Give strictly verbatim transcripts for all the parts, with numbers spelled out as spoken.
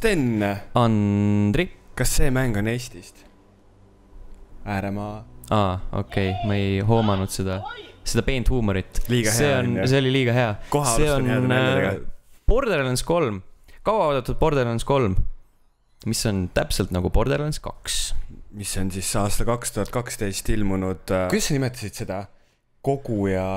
Sten! Andri. Kas see mäng on Eestist? Ääremaa. Aa, okei, okay. Ma ei hoomanud seda, seda peent huumorit. Liiga see hea on, on, see oli liiga hea. Koha see on head näljadega. Borderlands kolm. Kaua oodatud Borderlands kolm, mis on täpselt nagu Borderlands kaks. Mis on siis aasta kaks tuhat kaksteist ilmunud. Kuidas sa nimetasid seda? Kogu ja...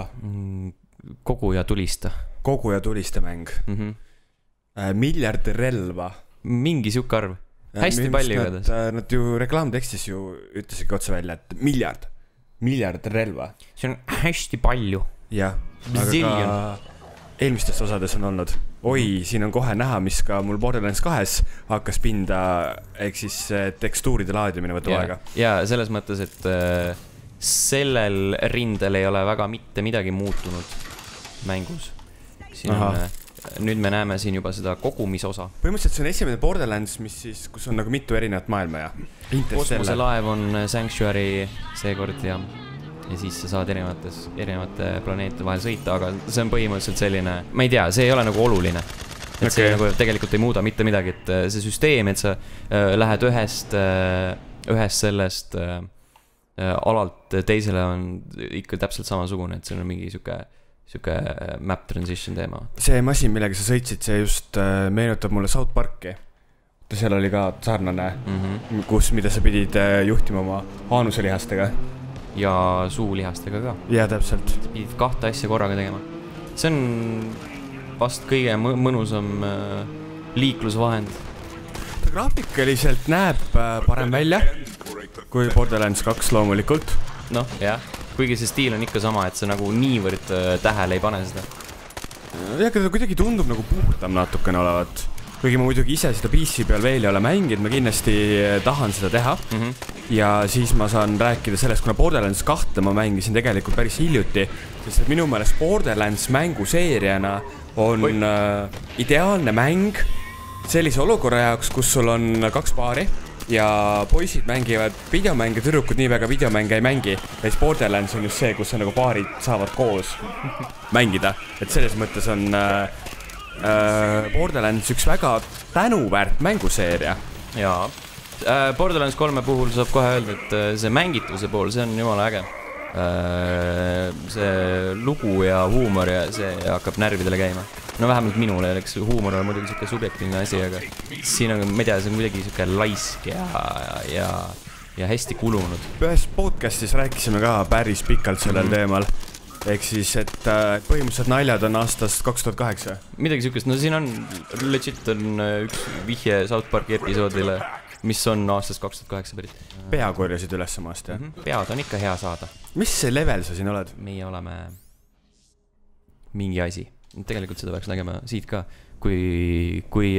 Kogu ja tulista. Kogu ja tulista mäng. Mm-hmm. Miljard relva. Mingi siuke arv. Hästi palju igades. Nad, nad ju reklaamtekstis ju ütlesidki otse välja, et miljard. Miljard relva. See on hästi palju. Jah, aga ka eelmistes osades on olnud. Oi, siin on kohe näha, mis ka mul Borderlands kahes hakkas pinda, ehk siis tekstuuride laadimine võtab ja, aega. Ja selles mõttes, et äh, sellel rindel ei ole väga mitte midagi muutunud mängus. Siin on, äh, nüüd me näeme siin juba seda kogumisosa. Põhimõtteliselt see on esimene Borderlands, mis siis, kus on nagu mitu erinevat maailma ja Kosmose laev on Sanctuary seekord ja, ja siis sa saad erinevates, erinevate planeetide vahel sõita, aga see on põhimõtteliselt selline, ma ei tea, see ei ole nagu oluline. Et okay. See nagu tegelikult ei muuda mitte midagi, et see süsteem, et sa äh, lähed ühest, äh, ühest sellest äh, alalt teisele on ikka täpselt samasugune, et see on mingi siuke Siuke map transition teema. See masin, millega sa sõitsid, see just äh, meenutab mulle South Parki. Seal oli ka sarnane, mm-hmm. kus, mida sa pidid äh, juhtima oma haanuselihastega. Ja suulihastega ka. Ja, täpselt. Sa pidid kahte asja korraga tegema. See on vast kõige mõnusam äh, liiklusvahend. Ta graafikaliselt näeb äh, parem välja kui Borderlands kaks loomulikult. Noh, jah. Kuigi see stiil on ikka sama, et see nagu niivõrd tähele ei pane seda. Ja, ta kuidagi tundub nagu puhtam natukene olevat. Kuigi ma muidugi ise seda P C peal veel ei ole mänginud, ma kindlasti tahan seda teha. Mm-hmm. Ja siis ma saan rääkida sellest, kuna Borderlands kahte ma mängisin tegelikult päris hiljuti, sest minu meelest Borderlands mänguseeriana on äh, ideaalne mäng sellise olukorra jaoks, kus sul on kaks paari. Ja poisid mängivad videomänge, tüdrukud nii väga videomänge ei mängi. Ja siis Borderlands on just see, kus on nagu paarid saavad koos mängida. Et selles mõttes on äh, äh, Borderlands üks väga tänuväärt mänguseeria. Jaa. Äh, Borderlands kolme puhul saab kohe öelda, et see mängituse pool, see on jumala äge. Äh, see lugu ja huumor ja see hakkab närvidele käima. No vähemalt minule, eks huumor on muidugi siuke subjektiivne asi, aga siin on, ma ei tea, see on kuidagi siuke laisk ja, ja, ja hästi kulunud. Ühes podcastis rääkisime ka päris pikalt sellel mm-hmm. teemal. Ehk siis, et põhimõtteliselt naljad on aastast kaks tuhat kaheksa. Midagi siukest, no siin on legit on üks vihje South Parki episoodile, mis on aastast kaks tuhat kaheksa pärit. Pea korjasid üles maast, jah? Mm-hmm. Pead on ikka hea saada. Mis see level sa siin oled? Meie oleme mingi asi. Tegelikult seda peaks nägema siit ka, kui, kui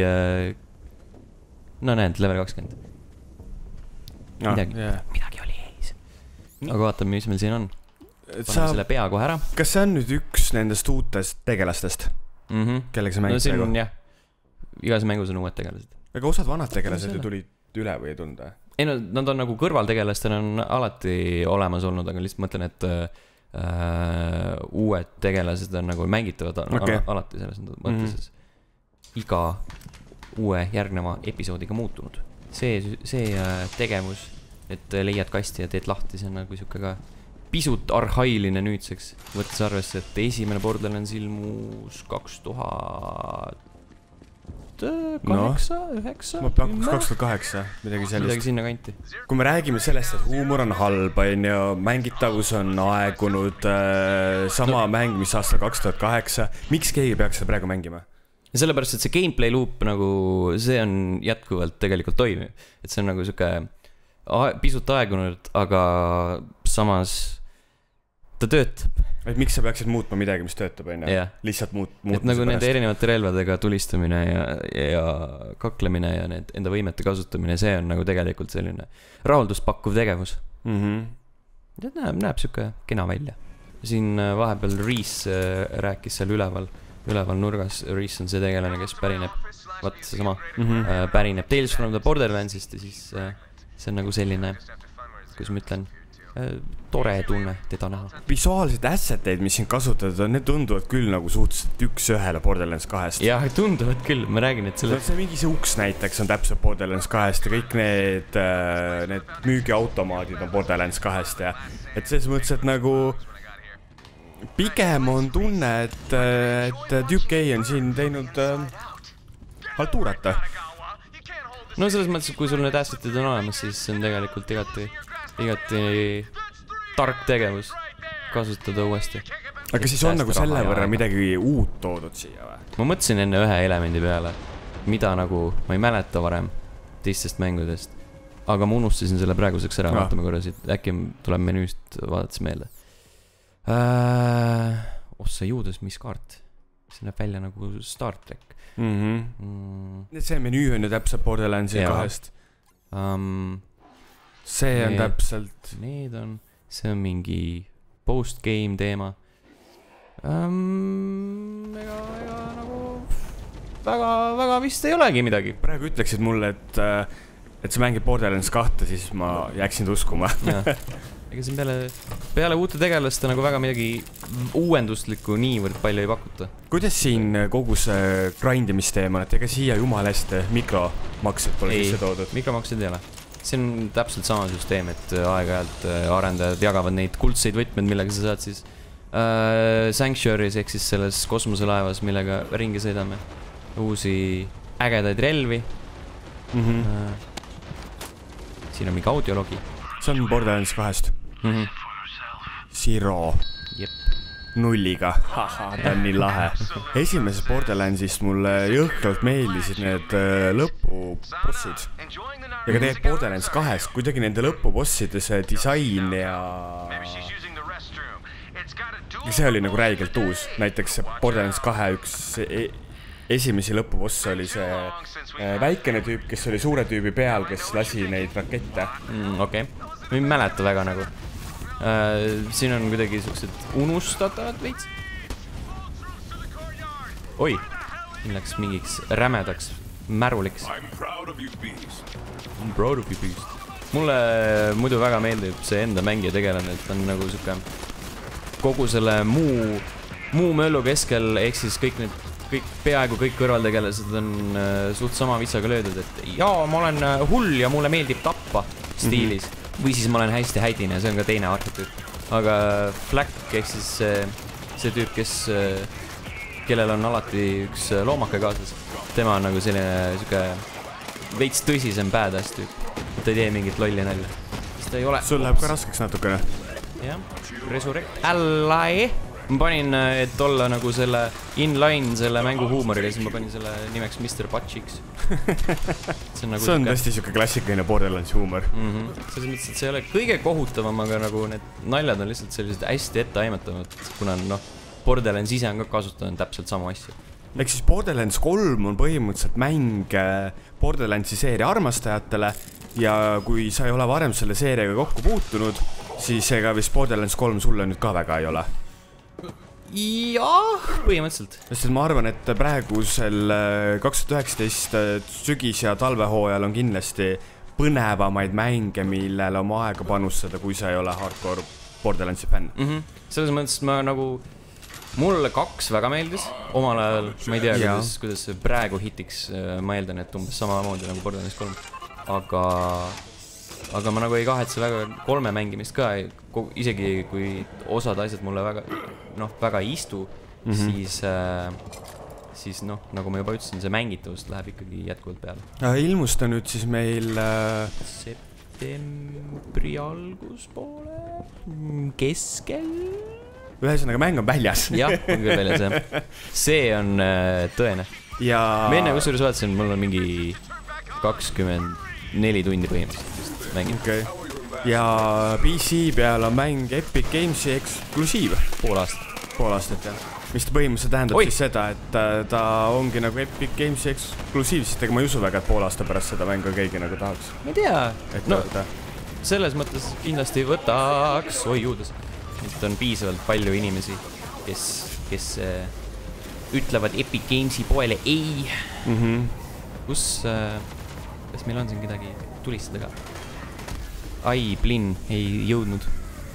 no näed, level kakskümmend. No, midagi, yeah. midagi oli ees. Aga vaatame, mis meil siin on. Paneme sa, selle pea kohe ära. Kas see on nüüd üks nendest uutest tegelastest? Mm-hmm. Kellega sa mängid? No siin on, jah. Igas mängus on uued tegelased. Aga osad vanad tegelased ju tulid üle või ei tulnud? Ei no, nad on nagu kõrvaltegelastena on alati olemas olnud, aga lihtsalt mõtlen, et Uh, uued tegelased on nagu mängitavad okay. al alati selles mõttes mm-hmm. iga uue järgneva episoodiga muutunud. See, see uh, tegevus, et leiad kasti ja teed lahti, see on nagu siuke ka pisut arhailine nüüdseks, võttes arvesse, et esimene Borderlands ilmus kaks tuhat kaheksa, üheksa ma pakuks kaks tuhat kaheksa, midagi sellist. Midagi sinna kanti. Kui me räägime sellest, et huumor on halb, ja mängitavus on aegunud, äh, sama no. mäng, mis aasta kaks tuhat kaheksa, miks keegi peaks seda praegu mängima? Ja sellepärast, et see gameplay loop nagu, see on jätkuvalt tegelikult toimiv. Et see on nagu siuke pisut aegunud, aga samas ta töötab. Et miks sa peaksid muutma midagi, mis töötab, enne? Yeah. Lihtsalt muut, muutmise nagu pärast. Nende erinevate relvadega tulistamine ja, ja kaklemine ja need enda võimete kasutamine, see on nagu tegelikult selline rahulduspakkuv tegevus. Mm-hmm. Ja näeb, näeb siuke kena välja. Siin vahepeal Reese rääkis seal üleval, üleval nurgas. Reese on see tegelane, kes pärineb, vaat see sama, mm-hmm. pärineb Tales from the Borderlandsist ja siis see on nagu selline, kuidas ma ütlen, tore tunne teda näha. Visuaalsed asseteid, mis siin kasutatud on, need tunduvad küll nagu suhteliselt üks ühele Borderlands kahest. Jah, tunduvad küll, ma räägin, et selle... No, see mingi see uks näiteks on täpselt Borderlands kahest ja kõik need, need müügiautomaadid on Borderlands kahest ja et selles mõttes, et nagu pigem on tunne, et, et Duke K on siin teinud äh, haltuurata. No selles mõttes, et kui sul need assetid on olemas, siis see on tegelikult igati, igati tark tegevus kasutada uuesti. Aga siis on nagu selle võrra midagi uut toodud siia või? Ma mõtlesin enne ühe elemendi peale, mida nagu ma ei mäleta varem teistest mängudest, aga ma unustasin selle praeguseks ära, vaatame korra siit, äkki tuleb menüüst vaadates meelde. Äh, ossa juudes, mis kaart? See näeb välja nagu Star Trek. Mm-hmm. Mm. See menüü on ju täpselt Borderlandsi kahest. Um, see on need, täpselt... Need on... See on mingi post-game teema. Um, ega, ega nagu... Väga, väga vist ei olegi midagi. Praegu ütleksid mulle, et, et sa mängid Borderlands kahte, siis ma jääksin uskuma. Ega siin peale, peale uute tegelaste nagu väga midagi uuendustlikku niivõrd palju ei pakuta. Kuidas siin kogu see grindimisteema on, et ega siia jumala hästi mikromaksed pole sisse toodud? Mikromaksed ei ole. See on täpselt sama süsteem, et aeg-ajalt arendajad jagavad neid kuldseid võtmed, millega sa saad siis äh, Sanctuary's ehk siis selles kosmoselaevas, millega ringi sõidame. Uusi ägedaid relvi. Mm-hmm. Äh, siin on mingi audiologi. See on Borderlands kahest. Mm-hmm. Zero. Jep. Nulliga. Haha, ta on nii lahe. Esimeses Borderlandsist mulle jõhkralt meeldisid need äh, lõpubossid. Ja ka tegelikult Borderlands kahest, kuidagi nende lõpubosside see disain ja... ja see oli nagu räigelt uus. Näiteks Borderlands kahe üks e esimesi lõpuboss oli see äh, väikene tüüp, kes oli suure tüübi peal, kes lasi neid rakette. Mm, okei. Okay. Ma ei mäleta väga nagu. Uh, siin on kuidagi sellised unustatavad veits. Oi, siin läks mingiks rämedaks märuliks. I'm proud of you, Beast. Mulle muidu väga meeldib see enda mängija tegelane, et on nagu siuke kogu selle muu, muu möllu keskel, ehk siis kõik need, kõik, peaaegu kõik kõrvaltegelased on uh, suht sama vitsaga löödud, et jaa, ma olen hull ja mulle meeldib tappa stiilis. Mm-hmm. Või siis ma olen hästi hädine, see on ka teine arhetüüp. Aga Flack, ehk siis see, see tüüp, kes, kellel on alati üks loomake kaasas, tema on nagu selline siuke veits tõsisem badass tüüp. Ta ei tee mingit lolli nalja. Ta ei ole... Sul läheb ka raskeks natukene. Jah, Resurrect Ally. Ma panin, et olla nagu selle inline selle mängu huumorile, siis ma panin selle nimeks mister Butchiks. See on, nagu see on tõesti siuke klassikaline Borderlands huumor. Mm-hmm. Selles mõttes, et see ei ole kõige kohutavam, aga nagu need naljad on lihtsalt sellised hästi etteaimatavad, kuna noh, Borderlands ise on ka kasutanud täpselt sama asju. Ehk siis Borderlands kolm on põhimõtteliselt mäng Borderlandsi seeria armastajatele ja kui sa ei ole varem selle seeriaga kokku puutunud, siis ega vist Borderlands kolm sulle nüüd ka väga ei ole. Jah, põhimõtteliselt. Sest ma arvan, et praegusel kaks tuhat üheksateist sügis- ja talvehooajal on kindlasti põnevamaid mänge, millele oma aega panustada, kui sa ei ole hardcore Borderlandsi fänn. Mm-hmm. Selles mõttes ma nagu... Mulle kaks väga meeldis. Omal ajal, ma ei tea, kuidas, kuidas see praegu hitiks. Ma eeldan, et umbes sama moodi nagu Borderlands kolm. Aga... Aga ma nagu ei kahetse väga kolme mängimist ka, isegi kui osad asjad mulle väga, noh, väga ei istu, mm-hmm. siis, äh, siis noh, nagu ma juba ütlesin, see mängitavust läheb ikkagi jätkuvalt peale. Ilmus ta nüüd siis meil äh... septembri alguspoole, keskel? Ühesõnaga, mäng on väljas. Jah, on küll väljas, jah. See on äh, tõene. Ja... Ma enne kusjuures vaatasin, mul on mingi kakskümmend neli tundi põhimõtteliselt. Okay. Ja P C peal on mäng Epic Gamesi eksklusiiv. Pool aastat. Pool aastat, jah. Mis ta põhimõtteliselt tähendab Oi. Siis seda, et ta ongi nagu Epic Gamesi eksklusiiv, sest ega ma ei usu väga, et pool aasta pärast seda mängu keegi nagu tahaks. Ma ei tea. No, selles mõttes kindlasti võtaks, oi juudes, et on piisavalt palju inimesi, kes, kes äh, ütlevad Epic Gamesi poele ei. Mm-hmm. Kus, äh, kas meil on siin kedagi tulistada ka? Ai, Blin ei jõudnud.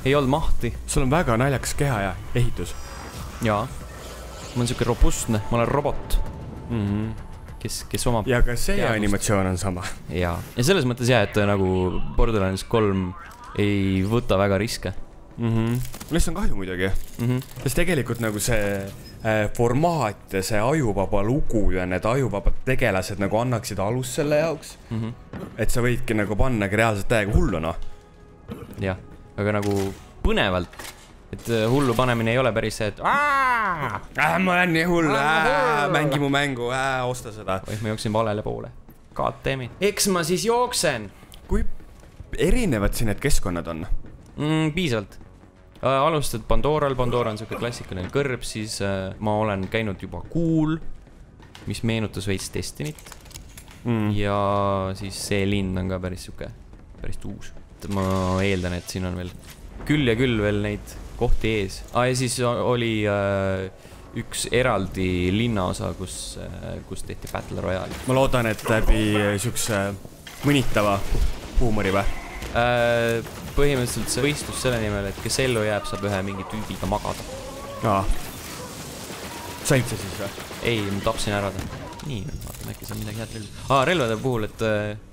ei olnud mahti. sul on väga naljakas keha ja ehitus. Jaa. Ma olen siuke robustne, ma olen robot. Mm-hmm. Kes, kes omab... Ja ka see teadust. Animatsioon on sama. Jaa. Ja selles mõttes jah, et nagu Borderlands kolm ei võta väga riske. Mm-hmm. Mis on kahju muidugi. Mm-hmm. Sest tegelikult nagu see äh, formaat ja see ajuvaba lugu ja need ajuvabad tegelased nagu annaksid alus selle jaoks. Mm-hmm. Et sa võidki nagu pannagi reaalselt täiega hullu, noh. Jah, aga nagu põnevalt. Et hullu panemine ei ole päris see, et aaa, äh, ma olen nii hull, äh, mängi mu mängu, äh, osta seda. Või ma jooksin valele poole. God damn it. Eks ma siis jooksen. Kui erinevad siin need keskkonnad on? Mm, piisavalt. Alustad Pandoral, Pandora on siuke klassikaline kõrb, siis äh, ma olen käinud juba Kuul, mis meenutas veits Destinit. Mm. Ja siis see linn on ka päris siuke, päris uus. Ma eeldan, et siin on veel küll ja küll veel neid kohti ees. Ah, ja siis oli äh, üks eraldi linnaosa, kus, äh, kus tehti Battle Royale. Ma loodan, et läbi siukse mõnitava huumori või? Äh, põhimõtteliselt see võistlus selle nimel, et kes ellu jääb, saab ühe mingi tüübiga magada. Aa. Said sa siis või? Ei, ma tapsin ära ta. Nii, vaatame, äkki see on midagi head relv. Aa, relvade puhul, et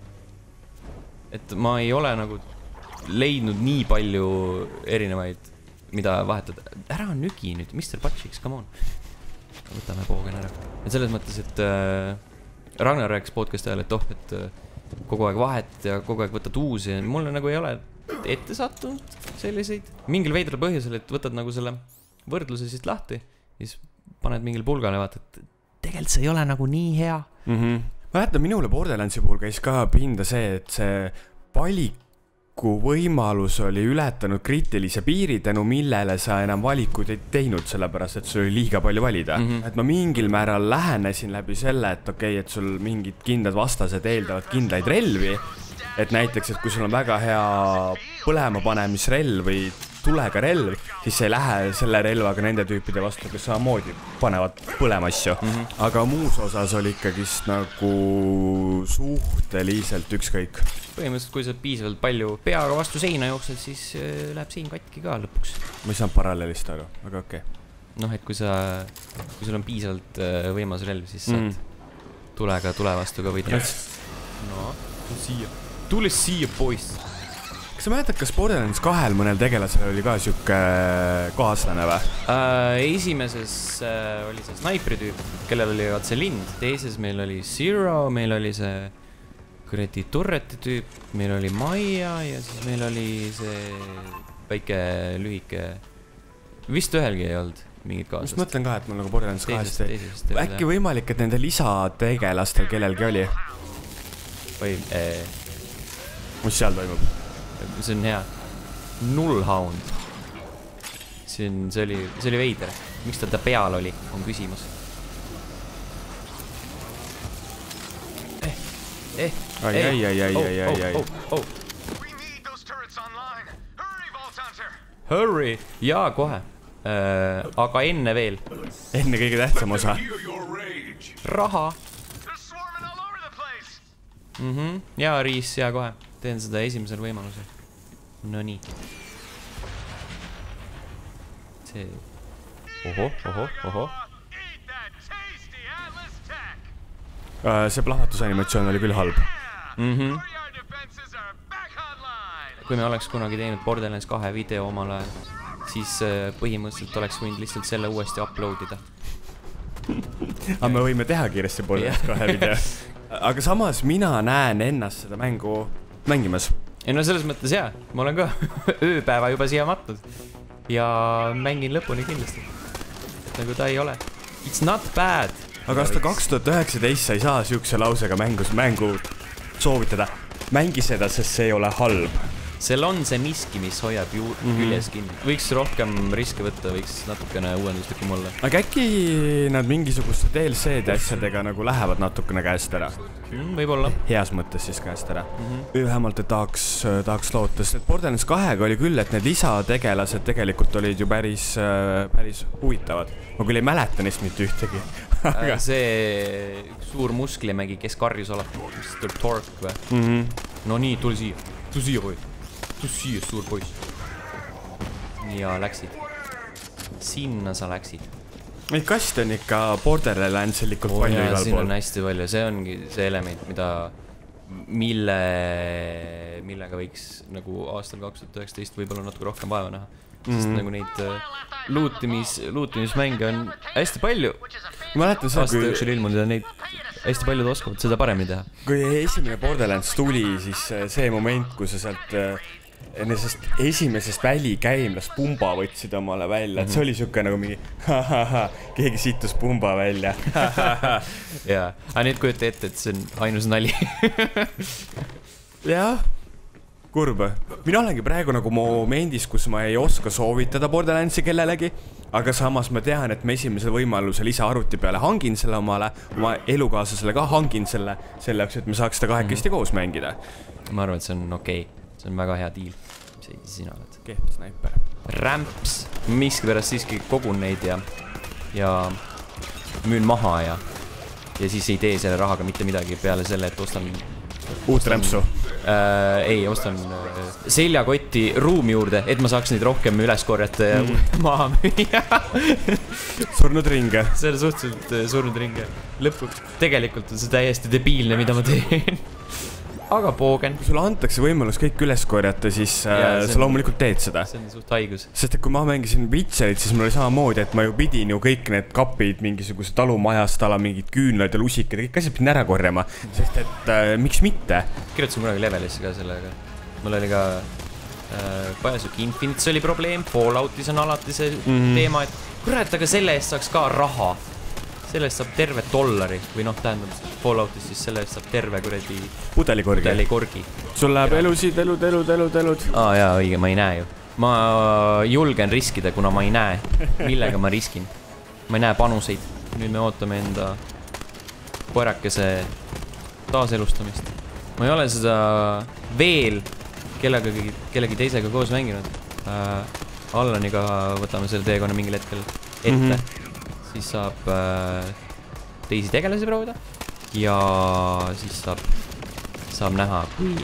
et ma ei ole nagu leidnud nii palju erinevaid, mida vahetada. Ära on nügi nüüd, mister Patchiks, come on. Võtame poogen ära. Et selles mõttes, et äh, Ragnar rääkis podcast ajal, et oh, et äh, kogu aeg vahet ja kogu aeg võtad uusi. Mulle nagu ei ole ette sattunud selliseid. Mingil veidral põhjusel, et võtad nagu selle võrdluse siit lahti, siis paned mingil pulgale, vaata, et tegelikult see ei ole nagu nii hea. Mm-hmm. Ma jätan, minule Borderlandsi puhul käis ka pinda see, et see valiku võimalus oli ületanud kriitilise piiri, tänu millele sa enam valikuid ei teinud, sellepärast, et sul oli liiga palju valida. Mm-hmm. Et ma mingil määral lähenesin läbi selle, et okei, okay, et sul mingid kindlad vastased eeldavad kindlaid relvi. Et näiteks, et kui sul on väga hea põlema panemisrelv või tulega relv, siis sa ei lähe selle relvaga nende tüüpide vastu, kes samamoodi panevad põlema asju. Mm-hmm. Aga muus osas oli ikkagist nagu suhteliselt ükskõik. Põhimõtteliselt, kui sa piisavalt palju peaga vastu seina jooksed, siis läheb sein katki ka lõpuks. Ma ei saanud paralleelist aru, aga okei. Okay. Noh, et kui sa, kui sul on piisavalt võimas relv, siis saad mm. tulega tule vastu ka võida. No, siia. Tule siia, poiss. Kas sa mäletad, kas Borderlands kahel mõnel tegelasel oli ka siuke kaaslane või? Äh, esimeses äh, oli see snaipri tüüp, kellel oli vaat see lind. Teises meil oli Zero, meil oli see kuradi turreti tüüp, meil oli Maia ja siis meil oli see väike lühike. Vist ühelgi ei olnud mingid kaaslast. Ma mõtlen ka, et mul nagu Borderlands kahest ei. Äkki võimalik, et nende lisategelastel kellelgi oli? Või... Eh... Mis seal toimub? See on hea. Nullhound. See, on, see, oli, see oli veider. Miks ta ta peal oli, on küsimus. Eh, eh, ai, eh. ai, ai, ai, oh, ai, ai, ai. Oh, oh. Hurry! Jaa, kohe. Äh, aga enne veel. Enne kõige tähtsam osa. Raha. Mhm, jaa, Riis, jaa, kohe. Teen seda esimesel võimalusel. No nii. See... Oho, oho, oho. See plahvatusanimatsioon oli küll halb. Mhm. Kui me oleks kunagi teinud Borderlands kahe video omal ajal, siis põhimõtteliselt oleks võinud lihtsalt selle uuesti uploadida. Aga me võime teha kiiresti Borderlands kahe video. Aga samas mina näen ennast seda mängu mängimas. Ei no selles mõttes jah, ma olen ka ööpäeva juba siia matnud ja mängin lõpuni kindlasti. Et nagu ta ei ole. It's not bad. Aga aasta kaks tuhat üheksateist sa ei saa siukse lausega mängus mängu soovitada. Mängi seda, sest see ei ole halb. Seal on see miski, mis hoiab ju mm-hmm. küljes kinni. Võiks rohkem riske võtta, võiks natukene uuenduslikum olla. Aga äkki nad mingisuguste D L C-de asjadega nagu lähevad natukene käest ära? Mm, võib-olla. Heas mõttes siis käest ära. Mm-hmm. Vähemalt, et tahaks, tahaks lootes. Et Borderlands kahega oli küll, et need lisategelased tegelikult olid ju päris, päris huvitavad. Ma küll ei mäleta neist mitte ühtegi. Aga... See suur musklimägi, kes karjus alati, mister Torque või? Mm-hmm. No nii, tuli siia. Tuli siia, või? Tu siia, suur poiss. ja läksid. Sinna sa läksid. Neid kaste on ikka Borderlandsilikult oh, palju jaa, igal pool. Siin on hästi palju, see ongi see element, mida, mille, millega võiks nagu aastal kaks tuhat üheksateist võib-olla natuke rohkem vaeva näha. Sest mm. nagu neid luutimis, luutimismänge on hästi palju. Ma mäletan seda, aasta kui... jooksul ilmunud ja neid hästi paljud oskavad seda paremini teha. Kui esimene Borderlands tuli, siis see moment, kui sa sealt enne sest esimesest välikäimlast pumba võtsid omale välja, et see oli siuke nagu mingi ha-ha-ha, keegi situs pumba välja. Jaa, aga nüüd kujuta ette, et see on ainus nali. Jah, kurb. Mina olengi praegu nagu momendis, kus ma ei oska soovitada Borderlandsi kellelegi, aga samas ma tean, et ma esimesel võimalusel ise arvuti peale hangin selle omale, oma elukaaslasele ka hangin selle, selle jaoks, et me saaks seda kahekesti mm-hmm. koos mängida. Ma arvan, et see on okei. Okay. See on väga hea diil. See sina oled. Kehv snaiper. Ramps. Miskipärast siiski kogun neid ja, ja müün maha ja, ja siis ei tee selle rahaga mitte midagi peale selle, et ostan... Uut rämpsu? Äh, ei, ostan äh, seljakotti ruumi juurde, et ma saaks neid rohkem üles korjata ja mm. maha müüa. Surnud ringe. See on suhteliselt äh, surnud ringe. Lõpuks tegelikult on see täiesti debiilne, mida ma teen. Aga poogen. Kui sulle antakse võimalus kõik üles korjata, siis ja, sa loomulikult teed seda. See on suht haigus. Sest et kui ma mängisin Witcherit, siis mul oli samamoodi, et ma ju pidin ju kõik need kapid mingisuguse talumajast ala mingid küünlad ja lusikad, kõik asjad pidin ära korjama. Sest et äh, miks mitte? Kirjutasin kunagi levelisse ka sellega. Mul oli ka äh, Bioshock Infinite, see oli probleem. Falloutis on alati see mm. teema, et kurat, aga selle eest saaks ka raha. Selle eest saab terve dollari või noh, tähendab Falloutis, siis selle eest saab terve kuradi pudelikorgi. Pudelikorgi. Sul läheb elusid, elud, elud, elud, elud. Aa jaa, õige, ma ei näe ju. Ma julgen riskida, kuna ma ei näe, millega ma riskin. Ma ei näe panuseid. Nüüd me ootame enda koerakese taaselustamist. Ma ei ole seda veel kellegagi, kellegi teisega koos mänginud. Äh, Allaniga võtame selle teekonna mingil hetkel ette. Mm-hmm. Siis saab äh, teisi tegelasi proovida ja siis saab, saab näha, kui,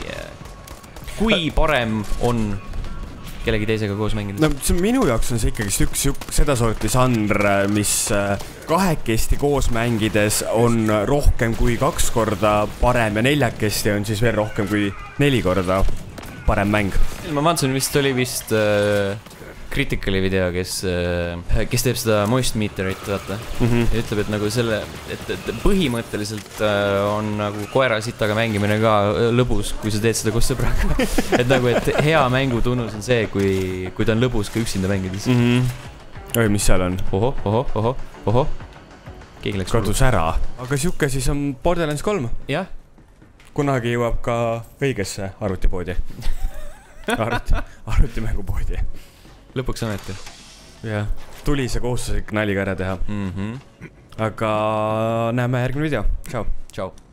kui parem on kellegi teisega koos mängida. No see minu jaoks on see ikkagi üks, üks seda sorti žanr, mis kahekesti koos mängides on rohkem kui kaks korda parem ja neljakesti on siis veel rohkem kui neli korda parem mäng. Ma vaatasin, vist oli vist... Äh, Criticali video, kes, kes teeb seda Moist Meteorit, vaata. Mm-hmm. Ja ütleb, et nagu selle, et, et põhimõtteliselt on nagu koera sitaga mängimine ka lõbus, kui sa teed seda koos sõbraga. Et nagu, et hea mängu tunnus on see, kui, kui ta on lõbus ka üksinda mängides. Mm-hmm. Oi, mis seal on? Oho, oho, oho, oho. Keegi läks kadus ära. Aga siuke siis on Borderlands kolm? Jah. Kunagi jõuab ka õigesse arvutipoodi. Arvuti, arvutimängupoodi. Lõpuks ometi. Jah, tuli see kohustuslik nali ka ära teha. Mm-hmm. Aga näeme järgmine video. Ciao. Ciao.